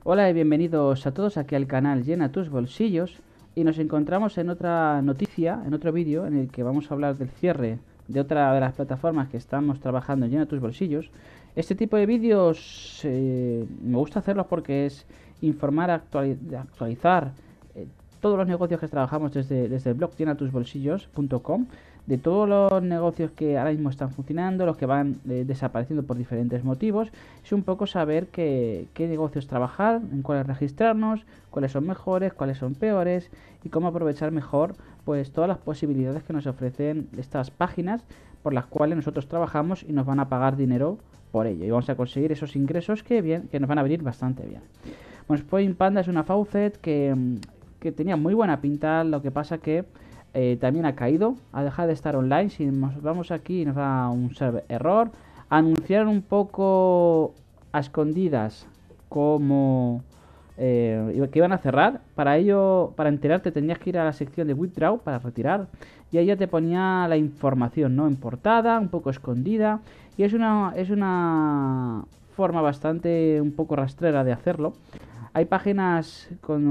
Hola y bienvenidos a todos aquí al canal Llena tus bolsillos y nos encontramos en otra noticia, en otro vídeo en el que vamos a hablar del cierre de otra de las plataformas que estamos trabajando en Llena tus bolsillos. Este tipo de vídeos me gusta hacerlos porque es informar, actualizar todos los negocios que trabajamos desde el blog llenatusbolsillos.com, de todos los negocios que ahora mismo están funcionando, los que van desapareciendo por diferentes motivos. Es un poco saber qué negocios trabajar, en cuáles registrarnos, cuáles son mejores, cuáles son peores y cómo aprovechar mejor pues todas las posibilidades que nos ofrecen estas páginas por las cuales nosotros trabajamos y nos van a pagar dinero por ello y vamos a conseguir esos ingresos que nos van a venir bastante bien. Bueno, Point Panda es una faucet que tenía muy buena pinta, lo que pasa que también ha caído, ha dejado de estar online. Si nos vamos aquí nos da un server error. Anunciaron un poco a escondidas como que iban a cerrar. Para ello, para enterarte tenías que ir a la sección de withdraw para retirar y ahí ya te ponía la información, ¿no? En portada, un poco escondida, y es una forma bastante un poco rastrera de hacerlo. Hay páginas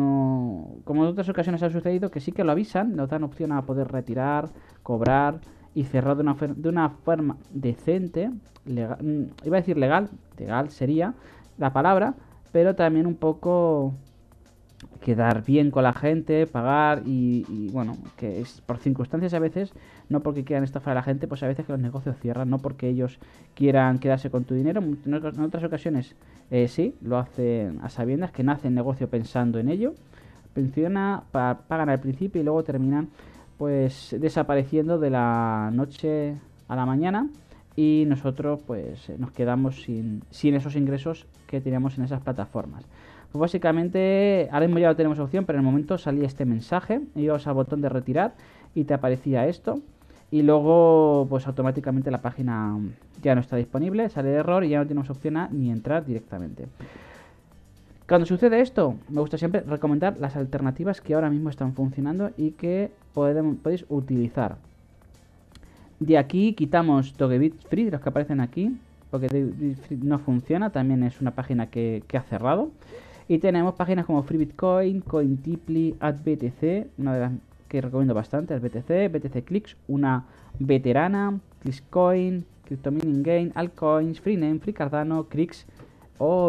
como en otras ocasiones ha sucedido que sí que lo avisan, nos dan opción a poder retirar, cobrar y cerrar de una forma decente, legal, iba a decir legal sería la palabra, pero también un poco quedar bien con la gente, pagar y bueno, que es por circunstancias a veces, no porque quieran estafar a la gente, pues a veces que los negocios cierran, no porque ellos quieran quedarse con tu dinero. En otras ocasiones sí, lo hacen a sabiendas, que nace el negocio pensando en ello, funciona, pagan al principio y luego terminan pues desapareciendo de la noche a la mañana y nosotros pues nos quedamos sin esos ingresos que teníamos en esas plataformas. Pues básicamente, ahora mismo ya no tenemos opción, pero en el momento salía este mensaje, ibas al botón de retirar y te aparecía esto. Y luego, pues automáticamente la página ya no está disponible, sale de error y ya no tenemos opción a ni entrar directamente. Cuando sucede esto, me gusta siempre recomendar las alternativas que ahora mismo están funcionando y que podéis utilizar. De aquí quitamos Dogebit Free, los que aparecen aquí, porque Dogebit Free no funciona, también es una página que ha cerrado. Y tenemos páginas como Free Bitcoin, CoinTiply, AdBTC, una de las que recomiendo bastante, es BTC Clicks, una veterana, ClicksCoin, CryptoMining Game, Altcoins, Freename, Free Cardano, Crix o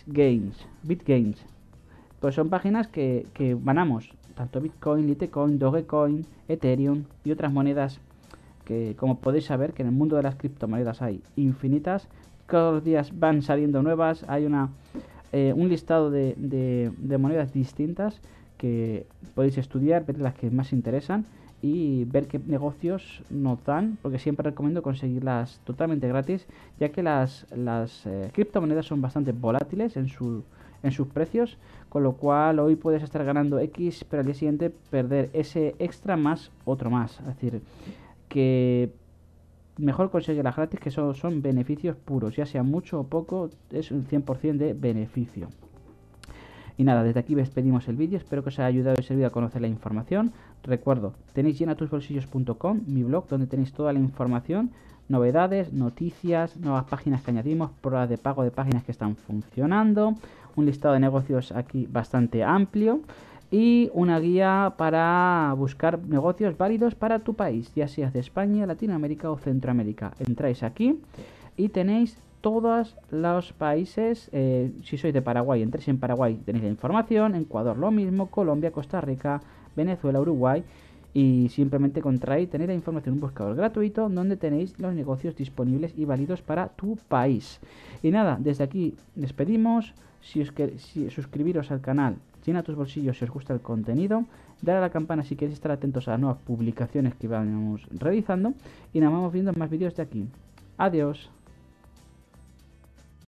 BitGains. Pues son páginas que ganamos tanto Bitcoin, Litecoin, Dogecoin, Ethereum y otras monedas que, como podéis saber, que en el mundo de las criptomonedas hay infinitas. Todos los días van saliendo nuevas, hay un listado de monedas distintas que podéis estudiar, ver las que más interesan y ver qué negocios nos dan, porque siempre recomiendo conseguirlas totalmente gratis, ya que las criptomonedas son bastante volátiles en sus precios, con lo cual hoy puedes estar ganando X, pero al día siguiente perder ese extra más otro más. Es decir, que mejor conseguirlas gratis, que son beneficios puros, ya sea mucho o poco, es un 100% de beneficio. Y nada, desde aquí despedimos el vídeo, espero que os haya ayudado y servido a conocer la información. Recuerdo, tenéis llenatusbolsillos.com, mi blog, donde tenéis toda la información, novedades, noticias, nuevas páginas que añadimos, pruebas de pago de páginas que están funcionando, un listado de negocios aquí bastante amplio y una guía para buscar negocios válidos para tu país, ya seas de España, Latinoamérica o Centroamérica. Entráis aquí y tenéis todos los países. Si sois de Paraguay, entréis en Paraguay, tenéis la información, en Ecuador lo mismo, Colombia, Costa Rica, Venezuela, Uruguay, y simplemente tenéis la información en un buscador gratuito donde tenéis los negocios disponibles y válidos para tu país. Y nada, desde aquí despedimos. Suscribiros al canal Llena tus bolsillos si os gusta el contenido, dar a la campana si queréis estar atentos a las nuevas publicaciones que vamos realizando, y nos vamos viendo en más vídeos de aquí. Adiós.